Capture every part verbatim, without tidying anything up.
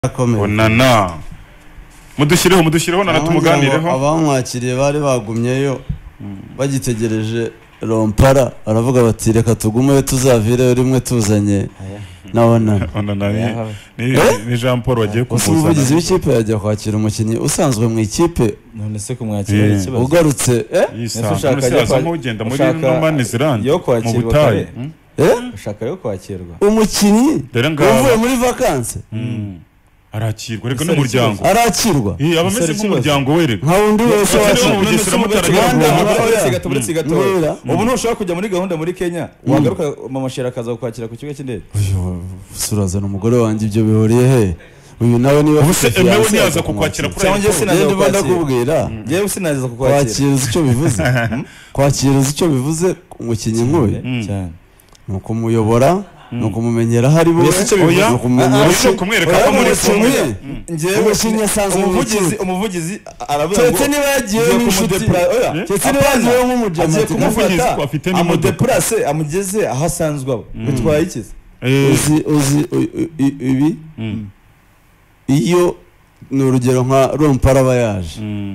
Onana mudushireho mudushireho nana tumuganireho abamwakiriye bari bagumyeyo bagitegereje rompara aravuga bati reka tugume tuzavire rimwe tuzanye na Onana Onana ni ni Jean Paul wagiye kumuzana umuvugizi w'ikipe yajya kwakira umukinnyi usanzwe mu ikipe none se kumwakira ikibazo ugarutse eh ushaka ajya kugenda muri Nomani Zirande yo kwakirwa eh ushaka yo kwakirwa umukinnyi uvuye muri vacances arakirwa reka n'umuryango arakirwa eh abameze nk'umuryango wereka nka undi wese wabugesera mutaragira gato ubu ntushaka kujya muri gahunda muri Kenya wagaruka mama Shera akaza kwakira ku kigo cy'indege surazana umugore wanjye ibyo bihuriye he uyu nawe niba ufite emewe niyaza kukwakira kuri cyangwa sinaje ndakubwira ngiye usinaje kukwakira kwakira icyo bivuze kwakira icyo bivuze umukinnyi nk'uyu cyane nuko muyobora nuko mumenyera hari bo nuko mumenyera kumwereka ko muri kumwe ngiye umukinnyi asanzwe umuvugizi umuvugizi aravuga ngo tete niba yagiye n'inshuti tete niba yagiye nk'umujama umuvugizi afite ni amudeplace amugeze aho asanzwe abo bitwaye iki uzi uzi ibi iyo ni urugero nka rompara bayaje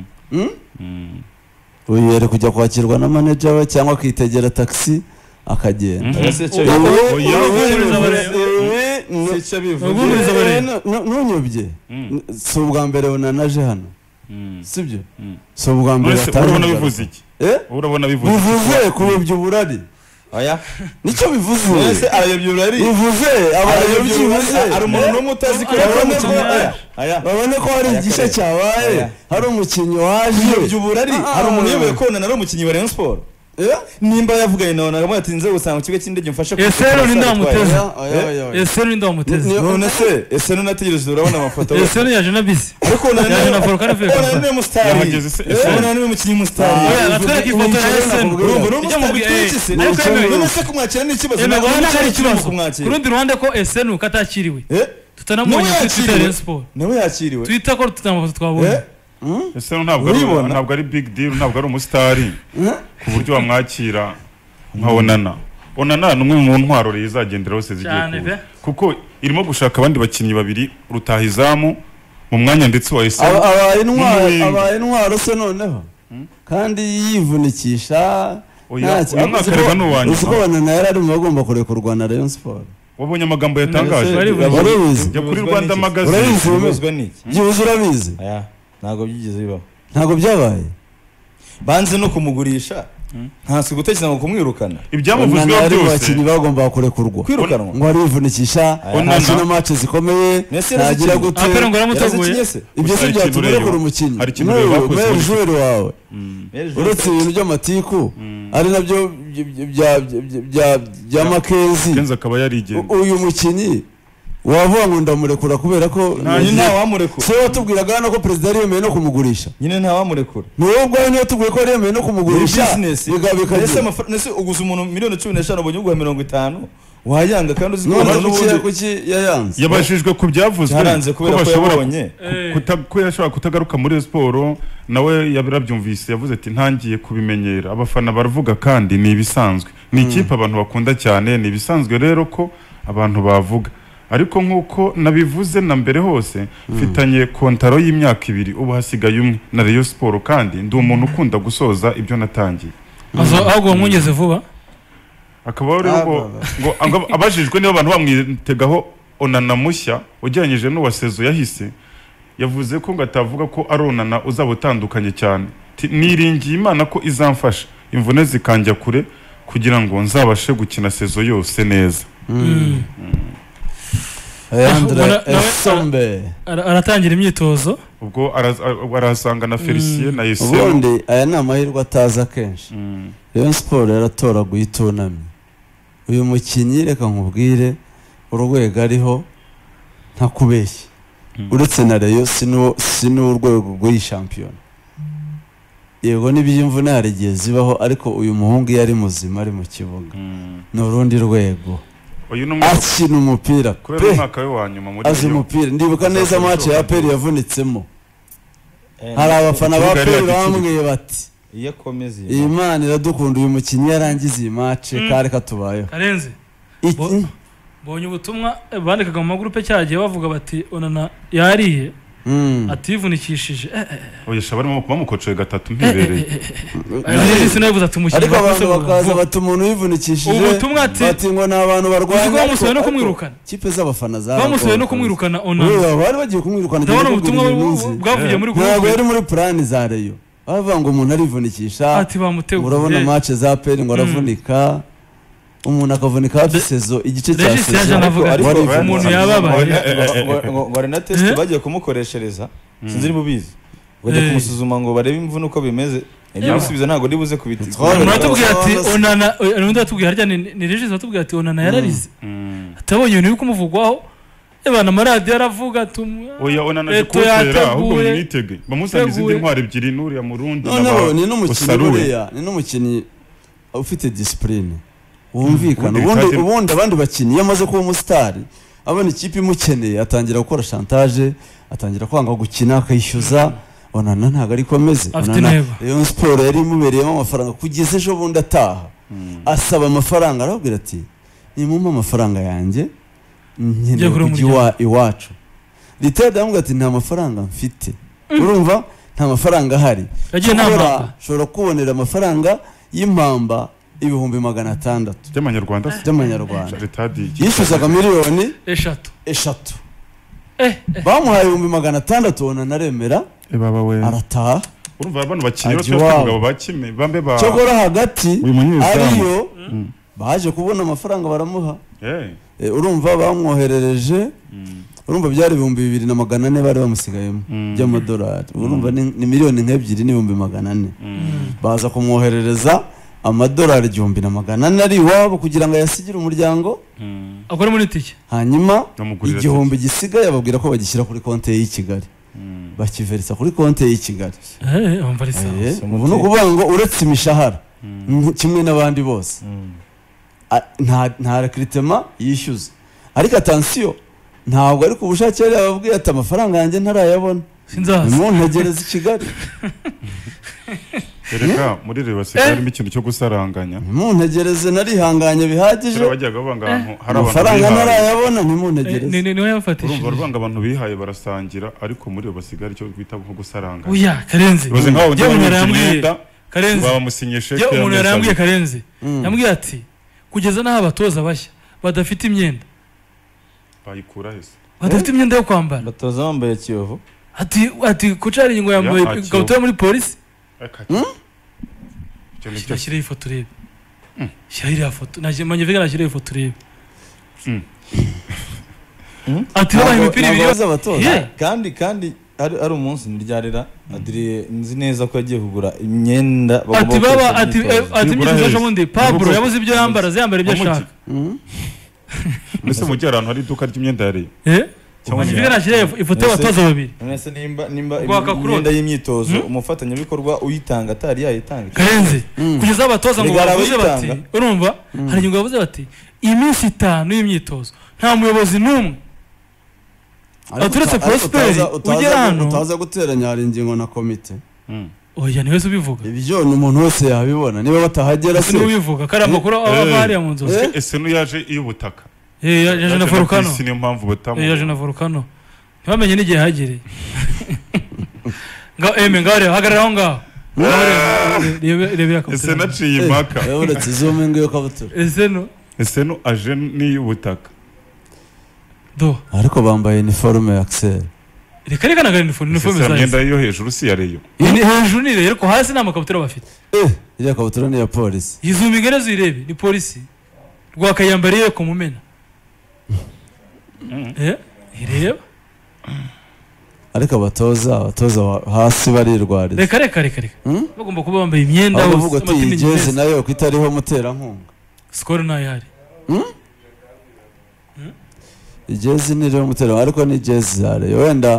uyu yari kujya kwakirwa na manager we cyangwa akitegera taxi akagenda nunyobye si ubwa mbere unanaje hano sibyo si ubwa mbere urabona bivuze iki urabona bivuze bivuze kuyobya uburari oya nicyo bivuze ese arayobya uburari bivuze abayobya uburari ari umuntu n'umwe utazi ko babone ko hari igishe cyabaye hari umukinnyi waje yobya uburari hari umuntu yoboye kona na umukinnyi wa Rayon Sport nimba yavuganye na Onana agamwe atinze gusanga kigo cy'indege mfasha ko Esero ndamuteze Esero ndamuteze none se Esero nategereje urabona amafoto Esero yaje na bisi ariko yaje na Volcano Fest Onana ni mustari Onana ni umukinnyi mustari natwereka ifoto ya Esero ijya mu bwitse none se kumwakira ni ikibazo ntabwo ari ikibazo ku rundi ruhande ko Esero katakiriwe tutanamubonye kuri Twitter Sport nawe yakiriwe Twitter ko tutamafoto twabonye Ese ntabwo ari ntabwo ari big deal ntabwo ari umusitari ku buryo wamwakira nka Onana Onana numwe mu ntwaro rizagendera hose zigiye kuko irimo gushaka abandi bakinnyi babiri rutahizamu mu mwanya ndetse wa Ese abaye intwaro abaye intwaro se noneho kandi yivunikisha nta mwakarega n'uwanyu uko Onana yari ari mu bagomba kurekurwa na Rayon Sport wabonye amagambo yatangaje ya kuri Rwanda Magazine urabizwa n'iki byibuze urabizi ntago byigize bibaho ntago byabaye banze no kumugurisha ntasi gutekereza ngo kumwirukana ibyamuvuzweho byose abakinnyi bagomba kurekurwa kwirukanwa ngo arivunikisha nta match zikomeye ntagira gute apero ngo ramuteguye ibyo se byatumye kuri umukinnyi hari ikintu bakoze wawe uretse ibintu by'amatiku ari nabyo bya bya bya Makenzi Kenza akaba yarigenda uyu mukinnyi wavuga ngo ndamurekura kubera ko nta wamurekura se watubwiraga hano ko president yari yemeye no kumugurisha nyine nta wamurekura nubwo niyo tubwiye ko yari yemeye no kumugurisha bigabikagese nese uguza umuntu miliyoni cumi n'eshanu ubonye uguha mirongo itanu wayanga kandi uzi ko n'ubundi kuki yayanze yabashijwe ku byavuzwe ko bashobora ko yashobora kutagaruka muri siporo nawe yabirabyumvise yavuze ati ntangiye kubimenyera abafana baravuga kandi ni ibisanzwe ni ikipe abantu bakunda cyane ni ibisanzwe rero ko abantu bavuga ariko nkuko nabivuze na mbere hose mfitanye kontaro y'imyaka ibiri ubu hasigaye umwe na Rayon Sport kandi ndi umuntu ukunda gusoza ibyo natangiye azo ahubwo mwungeze vuba akaba rero ngo abajijwe niba abantu bamwitegaho Onana mushya ugeranyije n'uwa Sezo yahise yavuze ko ngatavuga ko ari Onana uzaba utandukanye cyane niringiye Imana ko izamfasha imvune zikanjya kure kugira ngo nzabashe gukina Sezo yose neza Andre Esombe aratangira imyitozo ubwo arasanga na Felicien na Esero ubundi aya ni amahirwe ataza kenshi Rayon Sport yaratoraguye itunami uyu mukinnyi reka nkubwire urwego ariho nta kubeshya uretse na Rayon sino urwego rw'iyi shampiyona yego n'ibyimvune hari igihe zibaho ariko uyu muhungu yari muzima ari mu kibuga ni urundi rwego akina umupira kubera umwaka we wa nyuma muri azi umupira ndibuka neza match ya Aperi yavunitsemo hari abafana ba Aperi bamwe bati iyo akomeze Imana iradukunda uyu mukinnyi yarangize iyi match kare katubayeho karenze bonye ubutumwa bandikaga mu magroupe cyagiye bavuga bati onana yariye ativunikishije oya shabarimo bamukocoye gatatu mpibereye ari sinavuze ati umukinnyi ariko abantu bakaza bati umuntu yivunikishije ubutumwa ati bati ngo n'abantu barwanya bamusoye no kumwirukana kipe z'abafana za bamusoye no kumwirukana onana bari bagiye kumwirukana ndabona ubutumwa bwavuye muri groupe ntabwo yari muri plan za Rayon bavuga ngo umuntu arivunikisha ati bamuteguye urabona match za P R ngo aravunika umuntu akavunika hafi sezo igice cya sezo ariko umuntu yababaye ngo bari na test bagiye kumukoreshereza sinzi niba ubizi bagiye kumusuzuma ngo barebe imvune uko bimeze ibyo bisubiza ntago ndibuze kubita uratubwira ati onana undi atubwira harya ni Regis atubwira ati onana yararize atabonye ibintu biri kumuvugwaho ebana maradi yaravuga tumwe oya onana gikotera ahubwo mwitege bamusangiza indi ntwari ebyiri nuri ya Murundi n'aba ni n'umukinnyi ni n'umukinnyi ufite discipline wumvikana ubundi ubundi abandi bakinnyi yamaze kuba umusitari abona ikipe imukeneye atangira gukora chantage atangira kwanga gukina akayishyuza onana ntago ari komeze onana Rayon Sport yari imubereyemo amafaranga kugeza ejo bundi ataha asaba amafaranga arabwira ati nimumpa amafaranga yanjye nkeneye kujya iwacu Ritada yamubwira ati nta mafaranga mfite urumva nta mafaranga ahari shobora kubonera amafaranga y'impamba ibihumbi magana atandatu by'amanyarwanda by'amanyarwanda yishyuzaga miliyoni eshatu eshatu bamuhaye ibihumbi magana atandatu ona naremera arataha urumva abantu bakinnyi batubwabo bakime bambe ba cyogora hagati ariyo baje kubona amafaranga baramuha urumva bamwoherereje urumva byari ibihumbi bibiri na magana ane bari bamusigayemo by'amadolari urumva ni miliyoni nk'ebyiri n'ibihumbi magana ane baza kumwoherereza amadolari igihumbi na magana ane ari iwabo kugira ngo yasigire umuryango akora muri tike hanyuma igihumbi gisigaye ababwira ko bagishyira kuri konti y'i Kigali bakiveritsa kuri konti y'i Kigali ubu ni ukuvuga ngo uretse imishahara kimwe n'abandi bose nta rekritema yishyuza ariko atansiyo ntabwo ari ku bushake yari yababwiye ati amafaranga yanjye ntarayabona ntegereza i Kigali Ereka muri reba sigarimo ikintu cyo gusaranganya muntegereze narihanganye bihagije bajyaga banga abantu hari abantu amafaranga narayabona ntimuntegereze ni niwe yafatishije urumva rubanga abantu bihaye barasangira ariko muri reba sigari cyo bita nko gusaranganya uya Karenzi baze nkaho ujye umuntu Karenzi bamusinye sheke yo umuntu yarambwiye Karenzi yambwiye ati kugeza naho abatoza bashya badafite imyenda bayikura hese badafite imyenda yo kwambara batoza bambaye Kiyovu ati ati kucari ngo yambaye gautura muri polisi Nashyiraho ifoto urebe shyiraho iriya foto manyevega nashyiraho ifoto urebe ati babaye imipira ibiri kandi kandi ari umunsi niryarira Adrien nzi neza ko yagiye kugura imyenda ati baba ati ati mwiza bundi Pablo yabuze ibyo yambara ziyambara ibyo ashaka mbese mu gihe ahantu hari iduka ry'imyenda yari eh Manyevega nashyiraho ifoto y'abatoza babiri nese nimba nimba imyenda y'imyitozo umufatanyabikorwa uyitanga atari yayitanga Karenzi kugeza abatoza ngo bavuze bati urumva hari ingingo bavuze bati iminsi itanu y'imyitozo nta muyobozi n'umwe aturetse Prosper ugera hano utaza guteranya hari ingingo na komite oya niwe ubivuga ibyo umuntu wese yabibona niba batahagera se ubivuga kari amakuru aba ari mu nzozi ese nuyaje iy'ubutaka eh yaje na Volcano niyo mpamvu batamu yaje na Volcano ntibamenye n'igihe hagereye ngo eme ngare hagarara aho ngaho ese naciye impaka uretse zoome ngo yo kabutura ese no ese no aje n'iy'ubutaka do ariko bambaye uniforme ya Axel reka reka naga uniforme za myenda yo hejuru si yareyo ni hejuru ni rero ko hasi n'amakabutura bafite eh iriya kabutura ni ya polisi izumi gerezo irebe ni polisi rwakayambariye ko mumena eh ireba ariko abatoza abatoza hasi barirwariza reka reka reka reka bagomba kuba bambaye imyenda avuga ati igeze nayo kwitariho mutera nkunga score nayo hari igeze ni rero mutera ariko ni jezi zare wenda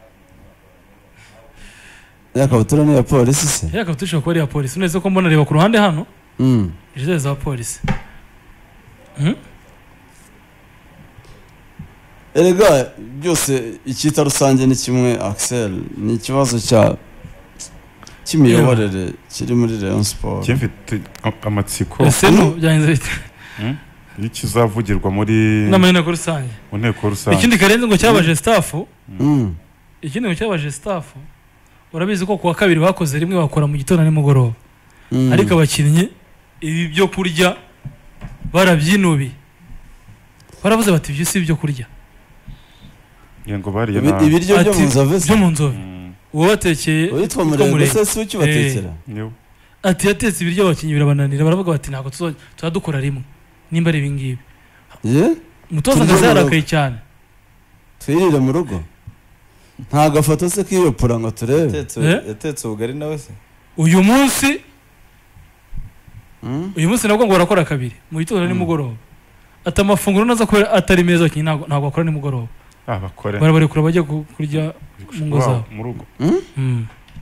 yakabutura ni ya polisi se yakabutura ko ari ya polisi neza ko mbona reba ku ruhande hano mm jezi za polisi mhm erega byose icyita rusange ni kimwe Axel ni ikibazo cya cy'imiyoborere kiri muri Rayon Sport kimfite amatsiko ese no byanze bite y'ikizavugirwa muri inama y'inteko rusange mu nteko rusange. ikindi karenze ngo cyabaje staff Mm. ikindi ngo cyabaje staff urabizi ko kuwa kabiri bakoze rimwe bakora mu gitondo nimugoroba Mm. ariko abakinnyi ibi byo kurya barabyinubi baravuze bati ibyo si ibyo kurya Yengo bariye Ibi- na ibiryo byo Ati, mu nzove se byo mu nzove Mm, uwo batekeye witwa witwa murenge Murenge. se si ukibatekera niwe. ati yatetse ibiryo abakinnyi birabananira baravuga bati ntabwo tuzo- tuzadukora rimwe nimba ari ibingibi ye umutoza Turya akaza mu yarakaye cyane twirire mu rugo nta gafoto se kiyopura ngo turebe Yatetse- Eh? yatetse ubugari nawe se uyu munsi Mm. uyu munsi nabwo ngo barakora kabiri mu gitondo nimugoroba ati amafunguro naza kubera atari meza abakinnyi ntabwo ntabwo bakora nimugoroba Ah, bakore. barabarekura bajya ku- kurya mu ngo Wow, zabo mu rugo. Mm.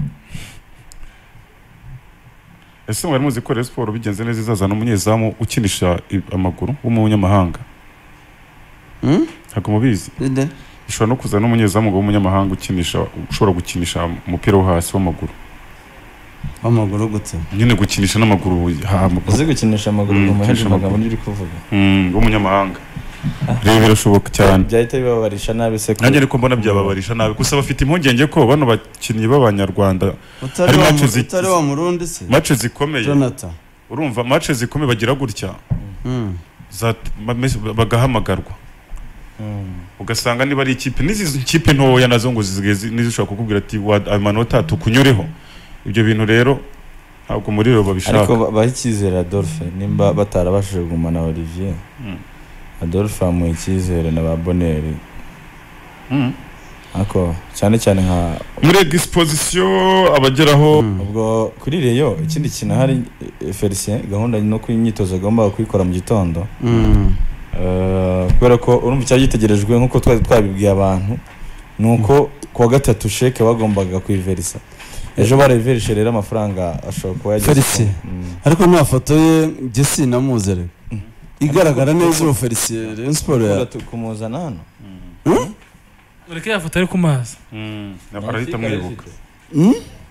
Ese mwari muzi ko Rayon Sport bigenze neza izazana umunyezamu ukinisha i- amaguru w'umunyamahanga? Mm? Ntabwo mubizi. Inde? Ushobora no kuzana umunyezamu w'umunyamahanga ukinisha ushobora gukinisha umupira wo hasi w'amaguru. w'amaguru gute Nyine gukinisha n'amaguru ha uzi gukinisha amaguru Mm, mu mahandi gukinisha magambo amaguru. uri kuvuga mm, w'umunyamahanga. Rero birashoboka cyane. byahita bibabarisha nabi se ko Nanjye ariko mbona byababarisha nabi gusa bafite impungenge ko bano bakinnyi b'abanyarwanda utari Hari wa match mu- zi- utari wa murundi se match zikomeye Jonathan urumva match zikomeye bagira gutya Mm. za- ma- bagahamagarwa Mm. ugasanga niba ari ikipe n'izi kipe ntoya nazo ngo zizigeze nizishobora kukubwira ati wa- amanota tukunyureho ibyo bintu rero ntabwo muri rero babishaka. ariko ba- baha icyizere Adolphe nimba batarabashije kugumana Olivier Mm. Adolphe amuha icyizere na ba Bonheur Mm. ariko cyane cyane nka muri exposition abageraho Mm. ubwo kuri Reyo ikindi kintu hari eh, Felicien gahunda no kwimyitozo agomba kuyikora mu gitondo Mm. Eh, kubera ko urumva icyari gitegerejwe nk'uko twari twabibwiye abantu ni uko kuwa gatatu sheke bagombaga kuyiverisa ejo barayiverishe rero amafaranga ashobora kuba yageze Felicien. ku- Mm. ariko nta foto ye njye sinamuzi rero igaragara neza uwo Felicien Rayon Sport ya Kuvuga tu- kumuzana hano ureke yafoto ari ku mazi Mm. arahita mwibuka. Mm?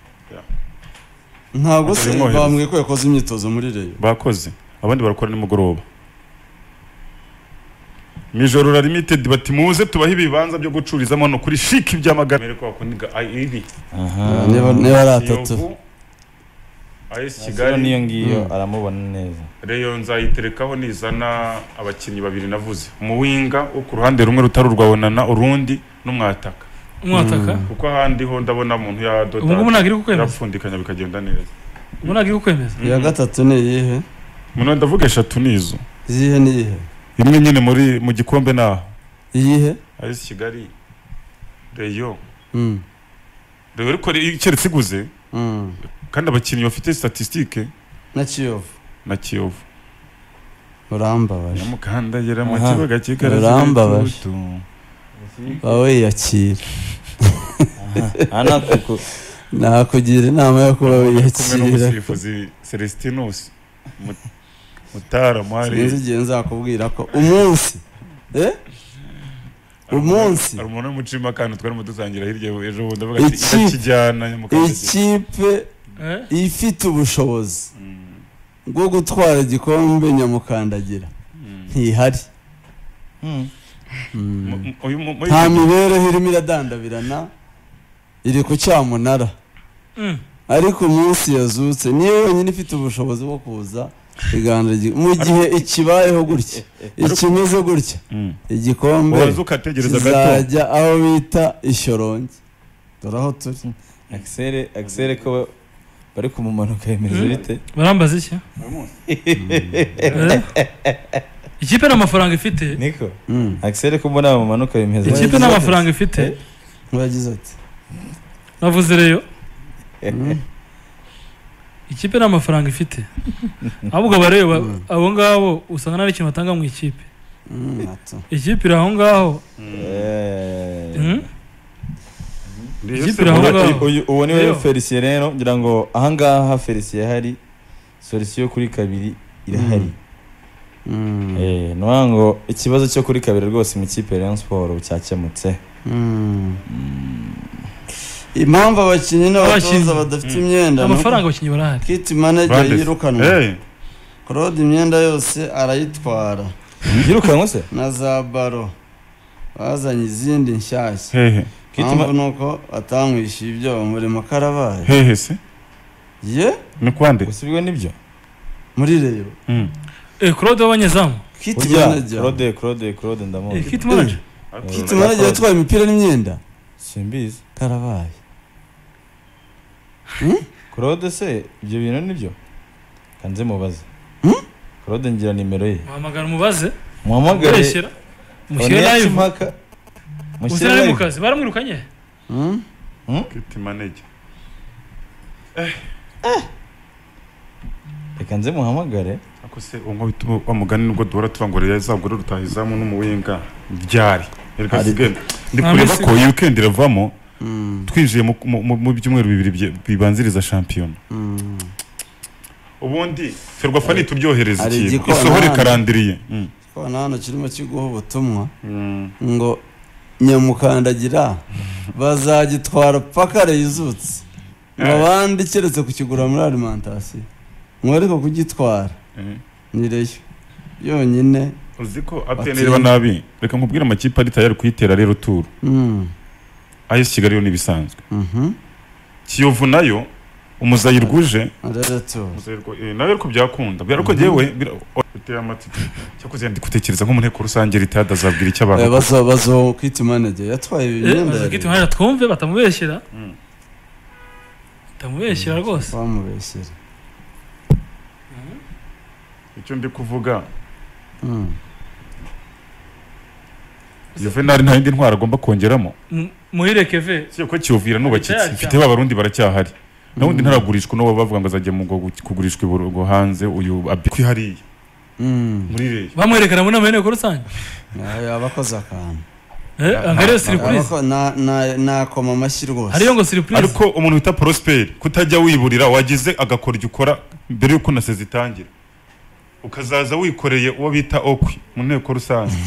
ntabwo se Akamwohereza. bambwiye ko yakoze imyitozo muri Rayon bakoze abandi barakora nimugoroba Mijoro Limited bati muze tubahe ibibanza byo gucururizamo no kuri shiki by'amagara ko bakuniga ibi aha niba niba ari atatu Kiyovu, A S Kigali niyo Kigali ngiyo Mm. aramubona neza Rayon nzayiterekaho nizana abakinnyi babiri navuze umuwinga wo ku ruhande rumwe rutari urwabonana urundi n'umwataka umwataka kuko ahandi ho ndabona umuntu yadoda ubu ngubu ntabwo iri kukwemeza yarapfundikanya bikagenda neza. ubu ntabwo iri kukwemeza iya gatatu ni iyihe Muno ndavuga eshatu nizo iyihe ni iyihe imwe nyine muri mu gikombe naho iyihe A S Kigali Rayon Mm. Rayon ariko keretse iguze Mm. kandi abakinnyi bafite statistique na Kiyovu na Kiyovu urambabaje nyamukandagera mu Aha. kibuga cy'ikara Urambabaje. wowe yakira aha natwe nakugira inama yo kuba kumwe wiyakira n'umusifuzi Celestinus Mu- Mutara sinzi mwari igihe nzakubwira ko umunsi eh umunsi hari umuntu w'umucima kandi twarimo dusangira hirya ejo bundi avuga ati Iki- ikakijyana nyamukandagera. ikipe Eh? ifite ubushobozi Mm. bwo gutwara igikombe nyamukandagira Mm. ntihari Mm. Mm. Mu- mu- uyu mu- muri- nta mibereho irimo iradandabirana iri ku cyamunara Mm. ariko umunsi yazutse niyo wenyine ifite ubushobozi bwo kuza iganira mu gihe ikibayeho gutya ikimeze gutya Mm. igikombe Uraza ukategereza gato kizajya aho bita ishyorongi dore aho turi Axel Axel ko bari kumumanuka yemeza Mm. bite barambaza iki Eh? ikipe nta mafaranga ifite niko Mm. Axel ko mbona bamumanuka yemeza ikipe nta mafaranga ifite yagize ati navuze reyo Mm. ikipe nta mafaranga ifite ahubwo abareba abo ngabo usanga nta n'ikintu batanga mu ikipe Mm, hato. ikipe iri aho ngaho Eh. Mm. Rayon Ikipe se iri aho muri- ngaho. Uyu- uwo niwe Reyo. Felicien rero ngira ngo ahangaha Felicien hari solution kuri kabiri irahari Mm. eh no ngo ikibazo cyo kuri kabiri rwose mu kipe ya Rayon Sport cyakemutse Mm. impamvu abakinnyi n'abatoza Abakinnyi. badafite imyenda ni uko amafaranga abakinnyi barahari kit manager Bandeze. yirukanwa Hey, Claude imyenda yose arayitwara yirukanwe se na za baro bazanye izindi nshyashya hehe mpamvu nuko batamwishyuye ibyo bamurimo karabaye hehe se ye ni kwande usibwe nibyo muri reyo Mm. eh Claude w'abanyezamu kit urya manager Claude Claude Claude ndamuzi eh kit manager kit manager yatwaye imipira n'imyenda simbizi karabaye Claude se ibyo bintu nibyo kanze mubaze Hmm? Claude ngira nimero ye muhamagara umubaze muhamagare mureshyira mushyire Oneya live Kimaka mushyire mushyire live mu live kazi baramwirukanye Hmm? kiti manager reka nze muhamagare ako se unko bituma bamugani nubwo duhora tuvangura yazagura rutahizamu n'umuwenga ryari reka Hari- sigene ndi Nta kureba minsi- ko iyi weekend iravamo Hmm. twinjiye mu- mu mu- mu byumweru bibiri bye- bibanziriza shampiyona Hmm. ubundi ferwafa nituryohereza Hari ikintu igikona isohore hano. karandiriye Mm. Kona hano kirimo kiguha ubutumwa Mm. ngo nyamukandagira bazagitwara paka reyizutse ngo Eh. abandi keretse kukigura muri alimentation ngo ariko kugitwara Eh. ni reyo yonyine uzi ko Ati- apn reba nabi reka nkubwire amakipe ari tayari kuyitera rero turu Mm. ayesi kigali yo nibisanzwe Mhm. kiyovu nayo umuzayirwa uje rero tu Muzayirwa- eh, nawe ariko byakunda byari ko jewe biteye amatsiko cyakoze ndi gutekereza nko mu nteko rusange ritade azabwira icyo Eh, abantu bazo bazo kit manager yatwaye eh imyenda baza ya kit Rayon. manager twumve batamubeshyira Mm. batamubeshyira rwose bamubeshyera icyo ndi kuvuga Mm. Juvenal nta yindi ntwara agomba kongeramo M- muhire keve si ko kiyovira nubakitse Cyari mfite b'abarundi baracyahari nawundi ntaragurishwa n'uwo bavuga ngo azajya mu ngo kugurishwa iburugo hanze uyu abi kwihariye Mm. muri reyo bamwerekana mu nama y'inteko rusange Ya- abakoze akantu eh angariyo surprise Abako- na na nakoma amashyi rwose hariyo ngo surprise ariko umuntu wita Prosper kutajya wiburira wagize agakora ibyo ukora mbere y'uko na sezi itangira ukazaza wikoreye uwo bita okwi mu nteko rusange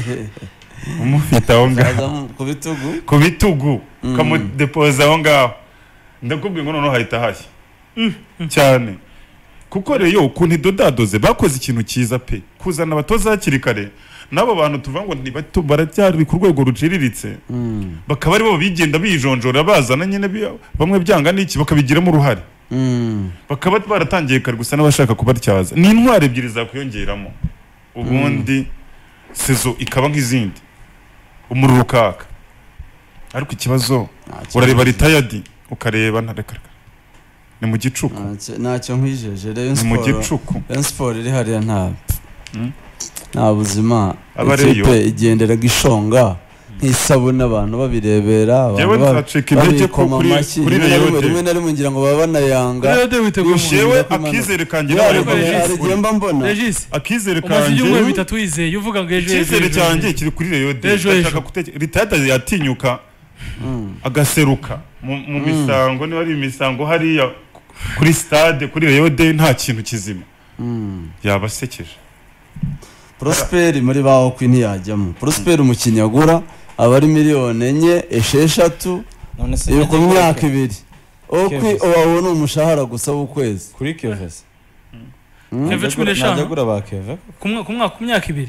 umufite aho ngaho Zaza mu- ku bitugu ku bitugu Mm. ukamudepoza aho ngaho ndakubwiye ngo noneho hahita hashya cyane kuko rero ukuntu idodadoze bakoze ikintu cyiza pe kuzana abatoza hakiri kare n'abo bantu tuvuga ngo ni bato baracyari ku rwego ruciriritse Mm. bakaba aribo bigenda bijonjora bazana nyine bi- bamwe byanga n'iki bakabigiramo uruhare Mm. bakaba baratangiye kare gusa n'abashaka kubatyaza ni intwari ebyiri zakwiyongeramo ubundi sezo ikaba nk'izindi umuriro ukaka ariko ikibazo Ntacyo urareba nkwijeje. ritayadi ukareba ntareka ni mu gicuku Ntacyo- ntacyo nkwijeje Rayon ni mu Sport gicuku Rayon Sport iri hariya nta Mm. nta buzima Aba Rayon. ikipe igendera gishonga nk'isabune abantu babirebera abantu Jewe ba- nzacika intege ko babikoma kuri amashyi kuri rimwe na rimwe- Rayon rimwe na rimwe ngira ngo baba banayanga rero de witeguye mu jewe ko Imana- akizere kanjye Ya, n'abari hari- Regis. hari igihe mba mbona Regis akizere umaze ibyumweru kanjye bitatu wizeye uvuga ngo ejo ejo, icyizere ejo, cyanjye ejo. kiri kuri Rayon de Ejo, ndashaka ejo. gutekereza ritayadi yatinyuka Mm. agaseruka mu mu misango niba ari imisango hariya kuri stade kuri Rayon de nta kintu kizima Mm. yabasekeje Prosper muri baho kwi ntiyajyamo Prosper umukinnyi agura aba ari miliyoni enye esheshatu none se iyo ku najya myaka kuri- ibiri okwi Kevin. uwawe ni umushahara gusa w'ukwezi kuri Kevese Mm. Kevin cumi n'eshanu. najya agura ba Keve ku mwaka ku mwaka ku myaka ibiri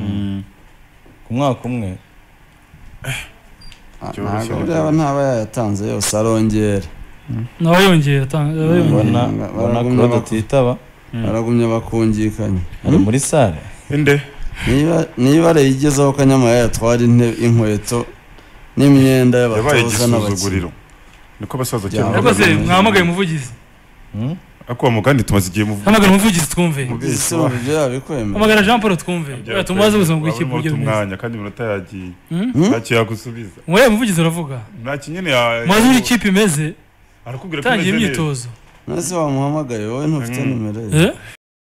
ku mwaka umwe Ah, Byoroshye ntabwo rwose. buriya ntaba yayatanze yose arongera nawe yongera atanga- nawe yongera. mbona Mm. mbona Baragumya Claude baku- atitaba baragumya bakungikanya ari muri sale inde niba niba arayigezeho kanyama yatwara intebe inkweto n'imyenda yabaye y'abatoza n'abakinnyi igisuzuguriro niko abasaza Byaba- kera ariko se Bagamije. mwahamagaye umuvugizi Hmm? ako wa mugandi tumaze igihe muvuga hamagara umuvugizi twumve isi uburyo yabikwemera hamagara Jean Paul twumve tumubaze ubuzima bw'ikipe uburyo bimeze umwanya kandi iminota yagiye Hmm? ntacyo yagusubiza mwe umuvugizi uravuga nta kinyene ya mubaze uburyo ikipe imeze arakubwira ko itangiye imeze neza imyitozo nase wamuhamagaye wowe ntufite nimero ye eh